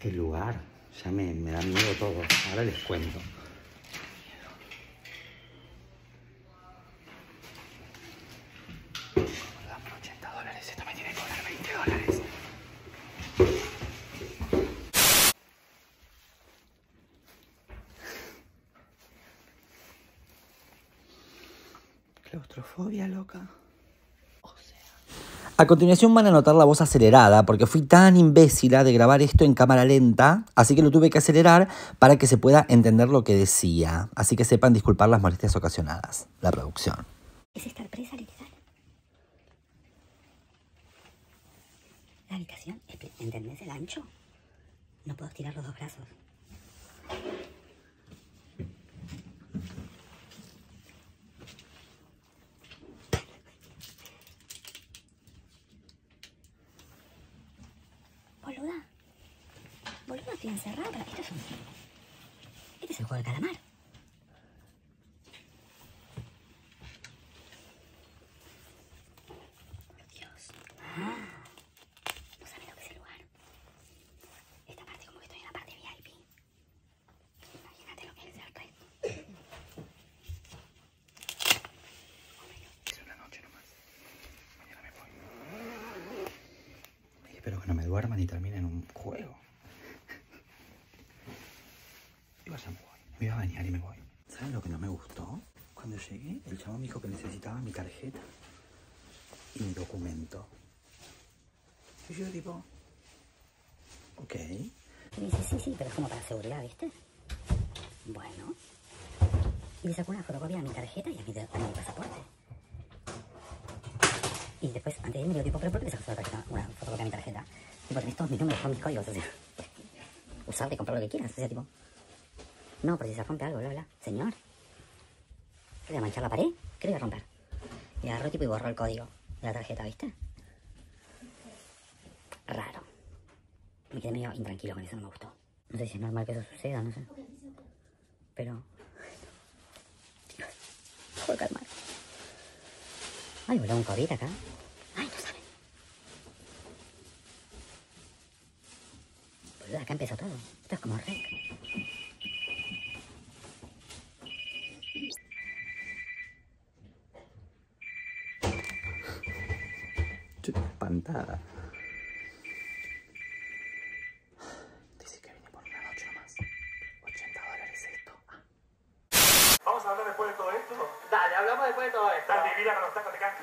El lugar ya me da miedo todo. Ahora les cuento. Dame $80. Esto me tiene que cobrar $20. Claustrofobia, loca. A continuación van a notar la voz acelerada porque fui tan imbécila de grabar esto en cámara lenta, así que lo tuve que acelerar para que se pueda entender lo que decía. Así que sepan disculpar las molestias ocasionadas. La producción. Es estar presa literal. La habitación, ¿entendés el ancho? No puedo estirar los dos brazos. Boluda, estoy encerrada. Este es el juego del calamar. Por Dios. No sabes lo que es el lugar. Esta parte como que estoy en la parte VIP. Imagínate lo que es el resto. Es una noche nomás. Mañana me voy. Y espero que no me duerman y termine en un juego. Igual ya me voy. Me voy a bañar y me voy. ¿Saben lo que no me gustó? Cuando llegué, el chabón me dijo que necesitaba mi tarjeta y mi documento. Y yo tipo, ok. Y dice, sí, pero es como para seguridad, ¿viste? Bueno. Y le sacó una fotocopia a mi tarjeta y a mi pasaporte. Y después, antes de irme, digo, tipo, ¿pero por qué le sacas una fotocopia a mi tarjeta? Tipo, tenés todos mis números, todos mis códigos, o sea, usarla y comprar lo que quieras, o sea, tipo... No, por si se rompe algo, bla, bla. Señor, ¿qué le va a manchar la pared? ¿Qué le va a romper? Y agarró tipo y borró el código de la tarjeta, ¿viste? Raro. Me quedé medio intranquilo con eso, no me gustó. No sé si es normal que eso suceda, no sé. Pero... Chicos, me puedo calmar. Ay, voló un COVID acá. Ay, no saben. Boludo, acá empezó todo. Esto es como rec. Estoy espantada. Dice que vine por una noche nomás. $80 esto. Vamos a hablar después de todo esto. Dale, hablamos después de todo esto. Estás divina con los tacos, te quedan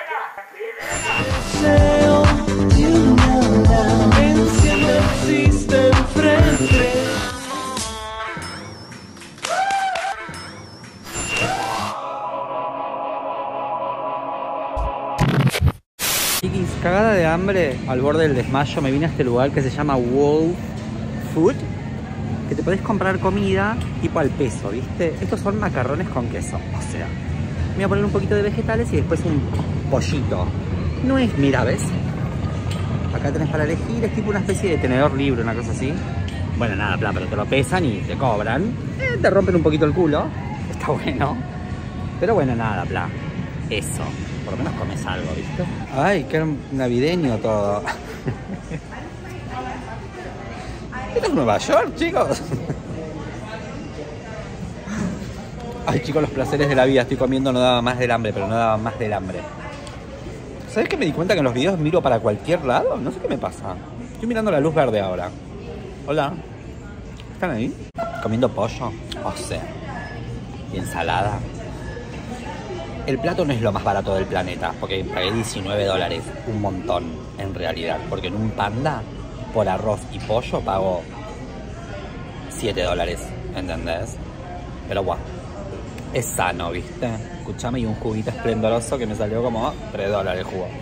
Chiquis, cagada de hambre, al borde del desmayo, me vine a este lugar que se llama Wolf Food, que te podés comprar comida tipo al peso, ¿viste? Estos son macarrones con queso, o sea, me voy a poner un poquito de vegetales y después un pollito. No es, mira, ¿ves? Acá tenés para elegir, es tipo una especie de tenedor libre, una cosa así. Bueno, nada, plan, pero te lo pesan y te cobran. Te rompen un poquito el culo, está bueno. Pero bueno, nada, plan, eso. Por lo menos comes algo, ¿viste? Ay, qué navideño todo. Esto es Nueva York, chicos. Ay, chicos, los placeres de la vida. Estoy comiendo, no daba más del hambre, pero no daba más del hambre. ¿Sabes qué me di cuenta que en los videos miro para cualquier lado? No sé qué me pasa. Estoy mirando la luz verde ahora. Hola. ¿Están ahí? Comiendo pollo. O sea. Y ensalada. El plato no es lo más barato del planeta, porque pagué $19, un montón en realidad, porque en un panda por arroz y pollo pago $7, ¿entendés? Pero bueno, es sano, ¿viste? Escuchame, y un juguito esplendoroso que me salió como $3 el jugo.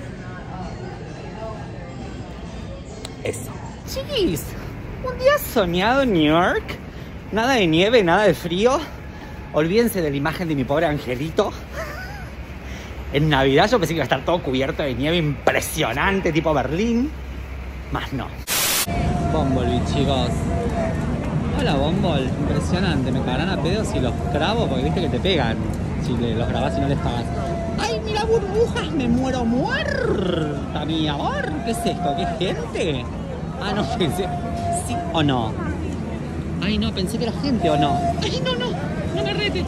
Eso. Chiquis, un día soñado en New York, nada de nieve, nada de frío. Olvídense de la imagen de mi pobre angelito. En Navidad yo pensé que iba a estar todo cubierto de nieve impresionante, tipo Berlín. Más no. Bumblebee, chicos. Hola, Bumble. Impresionante. Me cagarán a pedos si los grabo, porque viste que te pegan si los grabás y no les pagas. ¡Ay, mira burbujas! ¡Me muero muerta, mi amor! ¿Qué es esto? ¿Qué es gente? Ah, no, pensé. sí o no? Ay, no, pensé que era gente o no. Ay, no me retes.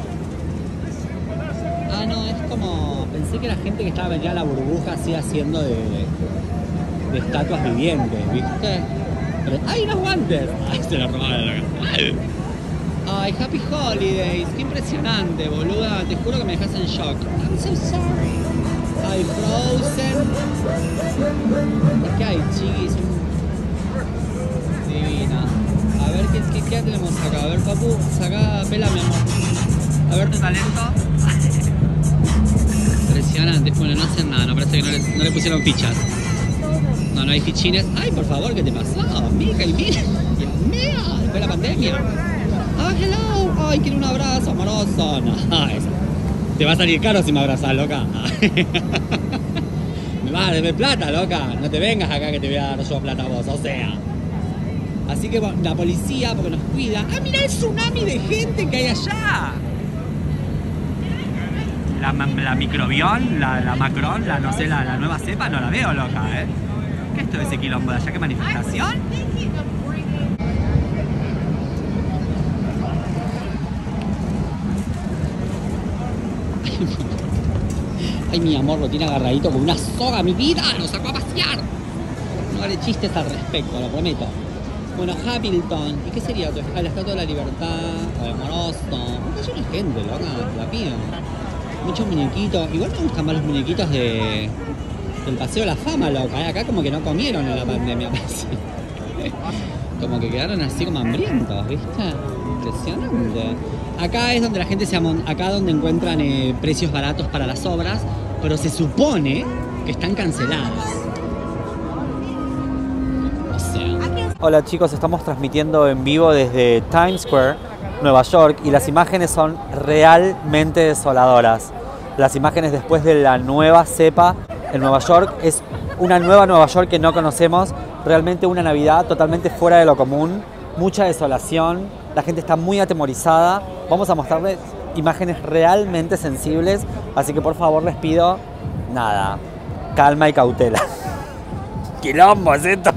Ah, no, es como... Pensé que era gente que estaba metida a la burbuja así haciendo de estatuas vivientes, ¿viste? Pero, ¡ay, unos guantes! ¡Ay, se lo robaron! ¡Ay, Happy Holidays! ¡Qué impresionante, boluda! Te juro que me dejas en shock. I'm so sorry. ¡Ay, Frozen! ¿Qué hay, chiquis? Divina. A ver, ¿qué tenemos acá? A ver, papu, saca, pela, mi amor. A ver tu talento. Impresionante. Bueno, no hacen nada, no parece que no le pusieron fichas. No hay fichines. Ay, por favor, ¿qué te pasó? Mija, y mira. Dios mío, después de la pandemia. Ah, hello. Ay, quiero un abrazo amoroso. No, te va a salir caro si me abrazas, loca. Me vas a deber plata, loca. No te vengas acá que te voy a dar yo plata a vos, o sea. Así que bueno, la policía, porque nos cuida. ¡Ah, mira el tsunami de gente que hay allá! La microbión, la Macron, no sé, la nueva cepa, no la veo, loca, ¿eh? ¿Qué es esto de ese quilombo de allá? ¿Qué manifestación? Ay, mi amor, lo tiene agarradito con una soga, mi vida, lo sacó a pasear. No haré chistes al respecto, lo prometo. Bueno, Hamilton, ¿y qué sería otro? Ah, la Estatua de la Libertad, o de Amoroso. Hay una gente, loca, la pido. Muchos muñequitos. Igual me gustan más los muñequitos del Paseo de la Fama, loca. Acá como que no comieron en la pandemia, parece. Como que quedaron así como hambrientos, ¿viste? Impresionante. Acá es donde la gente acá donde encuentran precios baratos para las obras, pero se supone que están canceladas. O sea. Hola chicos, estamos transmitiendo en vivo desde Times Square, Nueva York, y las imágenes son realmente desoladoras. Las imágenes después de la nueva cepa en Nueva York es una nueva Nueva York que no conocemos, realmente una Navidad totalmente fuera de lo común, mucha desolación, la gente está muy atemorizada. Vamos a mostrarles imágenes realmente sensibles, así que por favor les pido, nada, calma y cautela. ¡Quilombo es esto!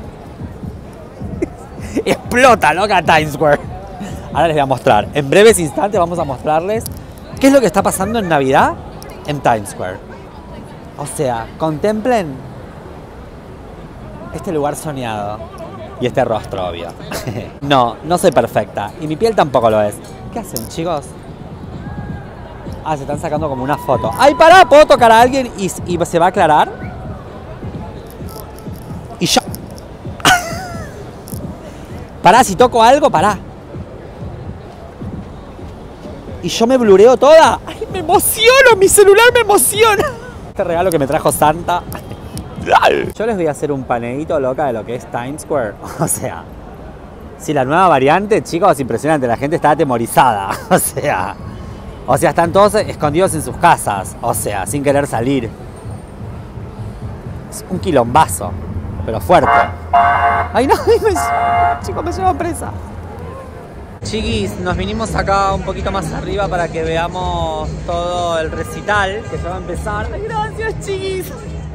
Explota, loca, Times Square. Ahora les voy a mostrar, en breves instantes vamos a mostrarles qué es lo que está pasando en Navidad en Times Square. O sea, contemplen este lugar soñado y este rostro obvio. No soy perfecta y mi piel tampoco lo es. ¿Qué hacen, chicos? Ah, se están sacando como una foto. ¡Ay, pará! ¿Puedo tocar a alguien y se va a aclarar? Y yo... Pará, si toco algo, pará. Y yo me blureo toda. ¡Ay, me emociono! Mi celular me emociona. Este regalo que me trajo Santa. Yo les voy a hacer un paneíto, loca, de lo que es Times Square. O sea, si la nueva variante, chicos, impresionante. La gente está atemorizada. O sea, están todos escondidos en sus casas. O sea, sin querer salir. Es un quilombazo, pero fuerte. ¡Ay, no! Chicos, me llevan presa. Chiquis, nos vinimos acá un poquito más arriba para que veamos todo el recital que ya va a empezar. ¡Ay, gracias, chiquis!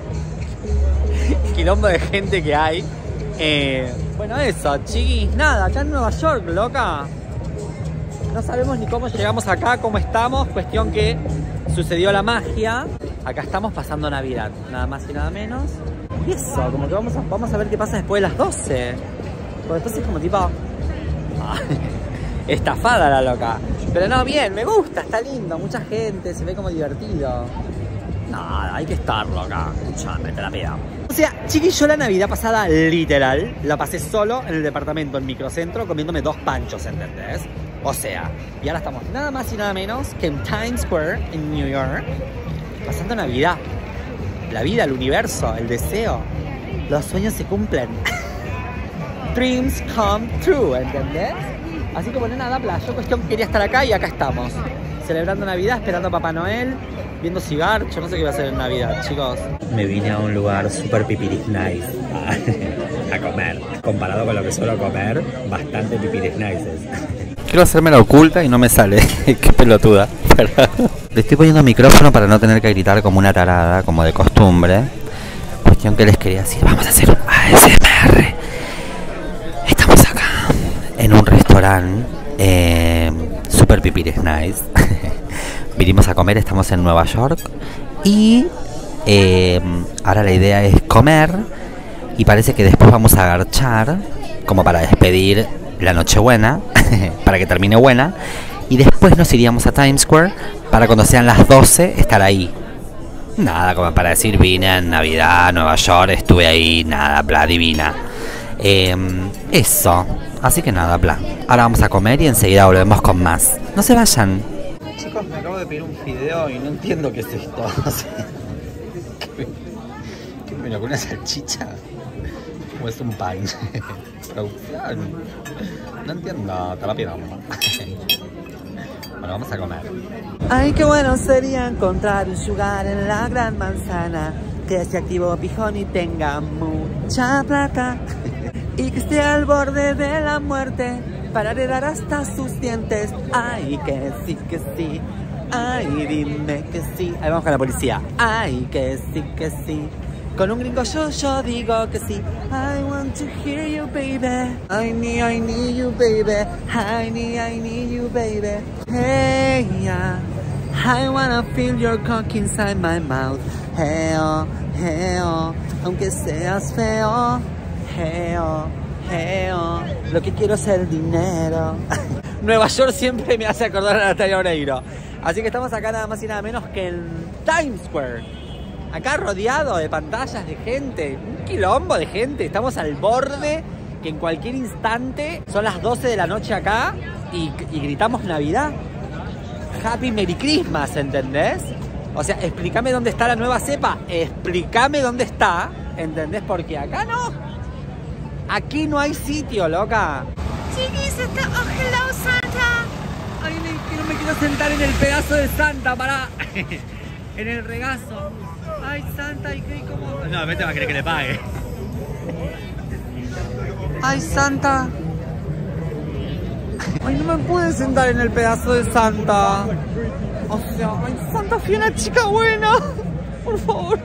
El quilombo de gente que hay. Bueno, eso, chiquis, nada, acá en Nueva York, loca. No sabemos ni cómo llegamos acá, cómo estamos. Cuestión que sucedió la magia. Acá estamos pasando Navidad, nada más y nada menos. Y eso, como que vamos a ver qué pasa después de las 12. Porque después es como tipo... estafada la loca. Pero no, bien, me gusta, está lindo. Mucha gente, se ve como divertido. Nada, hay que estar loca. Escuchame, te la pido. O sea, chiquis, yo la Navidad pasada, literal, la pasé solo en el departamento, en Microcentro, comiéndome 2 panchos, ¿entendés? O sea, y ahora estamos nada más y nada menos que en Times Square, en New York, pasando Navidad. La vida, el universo, el deseo. Los sueños se cumplen. Dreams come true, ¿entendés? Así que bueno, nada, yo cuestión quería estar acá y acá estamos. Celebrando Navidad, esperando a Papá Noel, viendo cigarcho, no sé qué voy a hacer en Navidad, chicos. Me vine a un lugar super pipiris nice a comer. Comparado con lo que suelo comer, bastante pipiris nices. Quiero hacerme la oculta y no me sale. Qué pelotuda. Le estoy poniendo micrófono para no tener que gritar como una tarada, como de costumbre. Cuestión que les quería decir, vamos a hacer un ASMR. Estamos acá. restaurante super pipiris nice. Vinimos a comer, estamos en Nueva York y ahora la idea es comer y parece que después vamos a garchar como para despedir la Nochebuena para que termine buena, y después nos iríamos a Times Square para cuando sean las 12 estar ahí. Nada, como para decir vine en Navidad, Nueva York, estuve ahí, nada, bla, divina. Eso, así que nada, bla. Ahora vamos a comer y enseguida volvemos con más. No se vayan. Chicos, me acabo de pedir un fideo y no entiendo qué es esto. O sea, ¿qué me lo con una salchicha? ¿O es un pan? Producción. No entiendo, te la pido. Bueno, vamos a comer. Ay, qué bueno sería encontrar un sugar en la gran manzana, que sea activo pijón y tenga mucha plata, y que esté al borde de la muerte para heredar hasta sus dientes. Ay, que sí, ay, dime que sí. Ahí vamos con la policía. Ay, que sí. Con un gringo yo digo que sí. I want to hear you, baby. I need you, baby. I need you, baby. Hey, yeah. I wanna feel your cock inside my mouth. Hey, oh, aunque seas feo. Hey, oh, lo que quiero es el dinero. Nueva York siempre me hace acordar a Natalia Oreiro. Así que estamos acá nada más y nada menos que en Times Square. Acá rodeado de pantallas de gente, un quilombo de gente. Estamos al borde que en cualquier instante son las 12 de la noche acá y gritamos Navidad. Happy Merry Christmas, ¿entendés? O sea, explícame dónde está la nueva cepa. Explícame dónde está, ¿entendés? Porque acá no. Aquí no hay sitio, loca. Chiquis, oh, hello, Santa. Ay, no me quiero sentar en el pedazo de Santa, pará. En el regazo. Ay, Santa, ¿y qué? ¿Cómo? No, vete va a querer que le pague. Ay, Santa. Ay, no me pude sentar en el pedazo de Santa. O sea, ay, Santa, fui una chica buena. Por favor.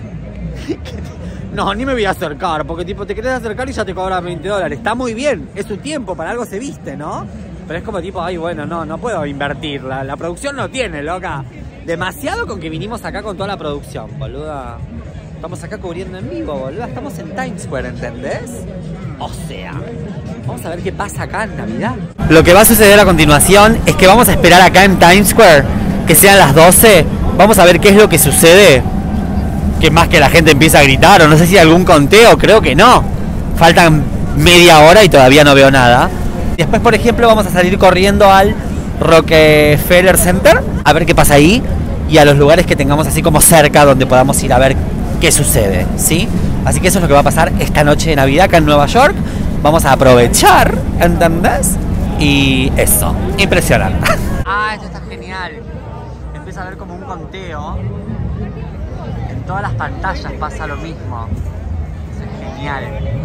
No, ni me voy a acercar, porque tipo te querés acercar y ya te cobran $20. Está muy bien, es su tiempo, para algo se viste, ¿no? Pero es como tipo, ay, bueno, no puedo invertir. La producción no tiene, loca. Demasiado con que vinimos acá con toda la producción, boluda. Estamos acá cubriendo en vivo, boluda. Estamos en Times Square, ¿entendés? O sea, vamos a ver qué pasa acá en Navidad. Lo que va a suceder a continuación es que vamos a esperar acá en Times Square que sean las 12. Vamos a ver qué es lo que sucede. Que más que la gente empieza a gritar, o no sé si hay algún conteo, creo que no. Faltan media hora y todavía no veo nada. Después, por ejemplo, vamos a salir corriendo al Rockefeller Center a ver qué pasa ahí, y a los lugares que tengamos así como cerca donde podamos ir a ver qué sucede, ¿sí? Así que eso es lo que va a pasar esta noche de Navidad acá en Nueva York. Vamos a aprovechar, ¿entendés? Y eso, impresionante. Ah, esto está genial. Empieza a ver como un conteo. En todas las pantallas pasa lo mismo. Eso es genial.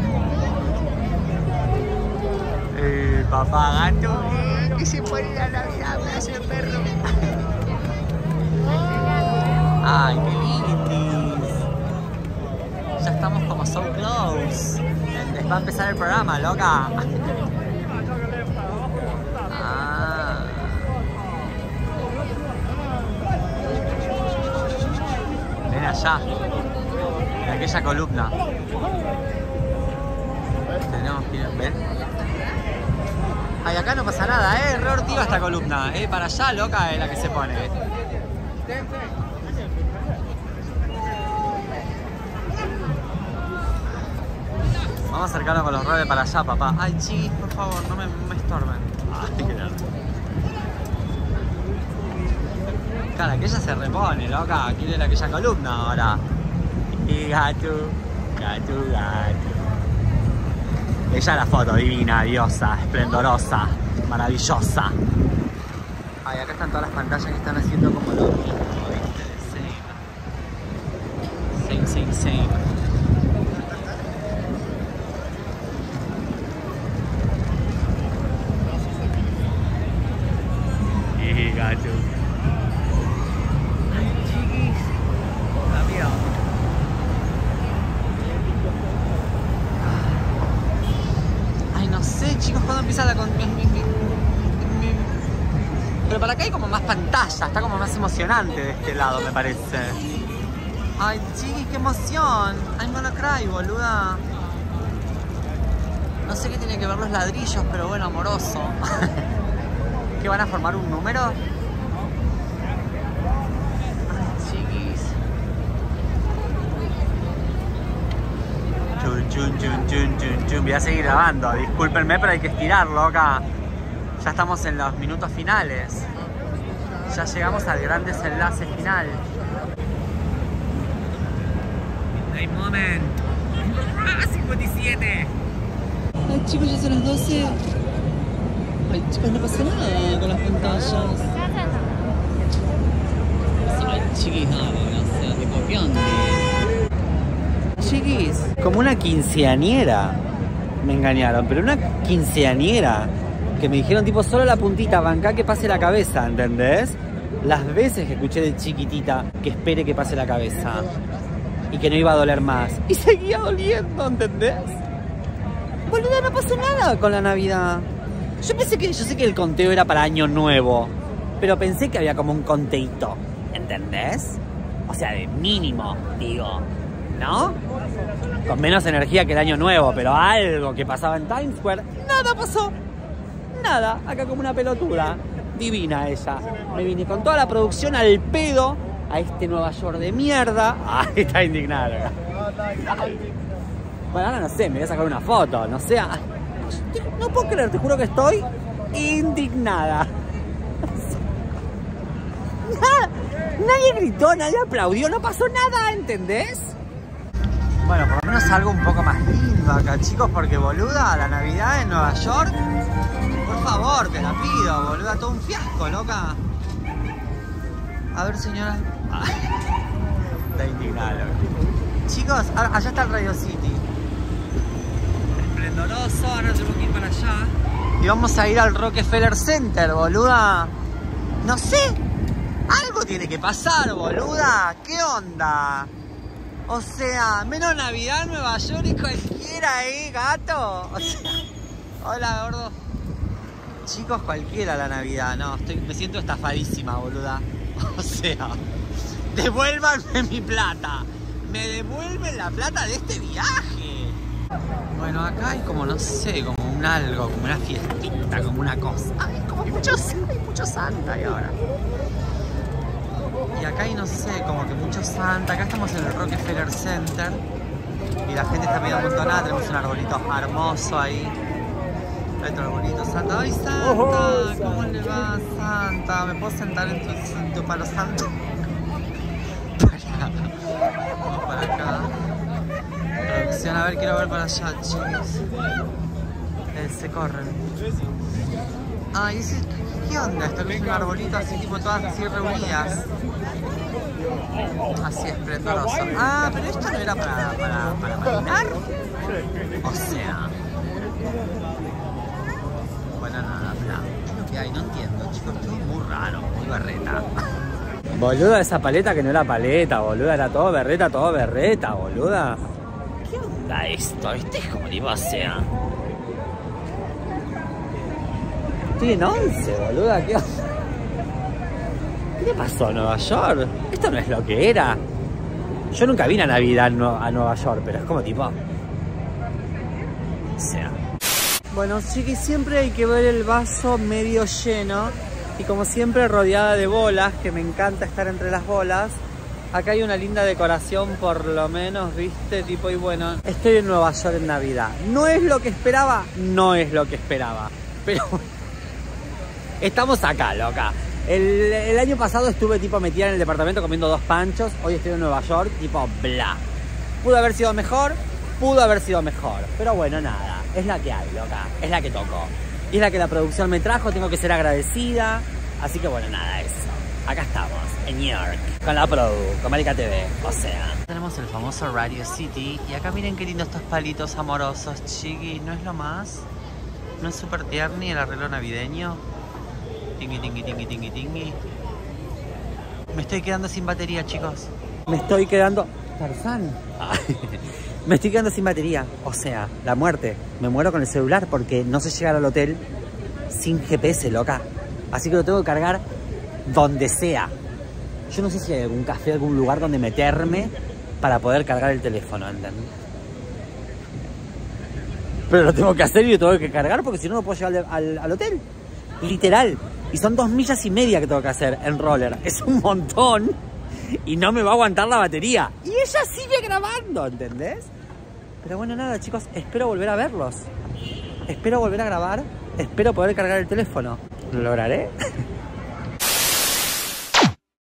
Papá gato, que se pone la Navidad, pedazo de perro. Ay, qué lindis. Ya estamos como so close. Les va a empezar el programa, loca. Ah. Ven allá. En aquella columna. Tenemos que ir, ¿ven? Ay, acá no pasa nada, re hortiva esta columna, para allá, loca, es la que se pone. Vamos a acercarnos con los roles para allá, papá. Ay, chiquis, por favor, no me estorben. Ay, qué nervio. Claro, aquella se repone, loca, quiere aquella columna ahora. Y gato. Ella la foto divina, diosa, esplendorosa, maravillosa. Ay, acá están todas las pantallas que están haciendo como lo mismo, ¿viste? Same. Y gato. Ay, chiquis. Amigo. no sé, chicos, ¿cuándo empieza la... Pero para acá hay como más pantalla, está como más emocionante de este lado, me parece. Ay, chiquis, qué emoción. I'm gonna cry, boluda. No sé qué tiene que ver los ladrillos, pero bueno, amoroso. ¿Qué van a formar un número? Ay, chiquis. Chun, chun, chun, chun, chun, chun. Voy a seguir grabando, discúlpenme, pero hay que estirarlo acá. Ya estamos en los minutos finales. Ya llegamos al gran desenlace final. Hay moment. ¡Ah, 57! Ay, chicos, ya son las 12. Ay, chicos, no pasa nada con las pantallas. Ay, chiquis, no, o sea, tipo, ¿qué onda? Chiquis, como una quinceañera. Me engañaron, pero una quinceañera. Que me dijeron tipo solo la puntita, bancá que pase la cabeza, ¿entendés? Las veces que escuché de chiquitita que espere que pase la cabeza y que no iba a doler más. Y seguía doliendo, ¿entendés? Boluda, no pasó nada con la Navidad. Yo sé que el conteo era para Año Nuevo, pero pensé que había como un conteíto, ¿entendés? O sea, de mínimo, digo, ¿no? Con menos energía que el Año Nuevo, pero algo que pasaba en Times Square, nada pasó. Nada, acá como una pelotuda. Divina ella. Me vine con toda la producción al pedo a este Nueva York de mierda. Ay, está indignada. Bueno, ahora no sé, me voy a sacar una foto, no sé. No puedo creer, te juro que estoy indignada. Nada, nadie gritó, nadie aplaudió, no pasó nada, ¿entendés? Bueno, por lo menos algo un poco más lindo acá, chicos, porque boluda, la Navidad en Nueva York... Por favor, te la pido, boluda, todo un fiasco, loca. A ver, señora. Ay, está indignada, loca. Chicos, allá está el Radio City. Esplendoroso, ahora tengo que ir para allá. Y vamos a ir al Rockefeller Center, boluda. No sé, algo tiene que pasar, boluda. ¿Qué onda? O sea, menos Navidad en Nueva York y cualquiera, gato. O sea, hola, gordo. Chicos, cualquiera la Navidad, no, me siento estafadísima, boluda. O sea, devuélvanme mi plata. Me devuelven la plata de este viaje. Bueno, acá hay como, no sé, como un algo, como una fiestita, como una cosa. Hay como mucho Santa ahí ahora. Y acá hay, no sé, como que mucho Santa. Acá estamos en el Rockefeller Center. Y la gente está medio amontonada, tenemos un arbolito hermoso ahí. Otro arbolito, Santa. ¡Ay, Santa! ¿Cómo le va, Santa? ¿Me puedo sentar en tu palo santo? Vamos para acá. Producción, a ver, quiero ver para allá, chicos. Se corren. Ay, ¿qué onda? Esto que es un arbolito así, tipo todas así reunidas. Así esplendoroso. Ah, pero esto no era para patinar. O sea... Bueno, nada, ¿qué es lo que hay? No entiendo, chicos, esto es muy raro, muy berreta. Boluda, esa paleta que no era paleta, boluda, era todo berreta, boluda. ¿Qué onda esto? Este es como tipo, o sea... Estoy en 11, boluda, ¿qué onda? ¿Qué le pasó a Nueva York? Esto no es lo que era. Yo nunca vine a Navidad a Nueva York, pero es como tipo... O sea... Bueno, chiquis, siempre hay que ver el vaso medio lleno. Y como siempre rodeada de bolas, que me encanta estar entre las bolas. Acá hay una linda decoración por lo menos, ¿viste? Tipo, y bueno, estoy en Nueva York en Navidad. ¿No es lo que esperaba? No es lo que esperaba. Pero estamos acá, loca. El año pasado estuve tipo metida en el departamento comiendo 2 panchos. Hoy estoy en Nueva York, tipo, bla. Pudo haber sido mejor, pero bueno, nada. Es la que hay, loca. Es la que tocó. Y es la que la producción me trajo. Tengo que ser agradecida. Así que bueno, nada, eso. Acá estamos, en New York. Con la Produ, con Marica TV. O sea. Tenemos el famoso Radio City. Y acá miren qué lindos estos palitos amorosos, chiqui. ¿No es lo más? ¿No es súper tierni el arreglo navideño? Tingui, tingui, tingui, tingui, tingui. Me estoy quedando sin batería, chicos. Me estoy quedando... Tarzán. Me estoy quedando sin batería. O sea, la muerte. Me muero con el celular porque no sé llegar al hotel sin GPS, loca. Así que lo tengo que cargar donde sea. Yo no sé si hay algún café, algún lugar donde meterme para poder cargar el teléfono, ¿entendés? Pero lo tengo que hacer y lo tengo que cargar porque si no, no puedo llegar al hotel. Literal. Y son 2,5 millas que tengo que hacer en roller. Es un montón. Y no me va a aguantar la batería. Y ella sigue grabando, ¿entendés? Pero bueno, nada, chicos. Espero volver a verlos. Espero volver a grabar. Espero poder cargar el teléfono. ¿Lo lograré?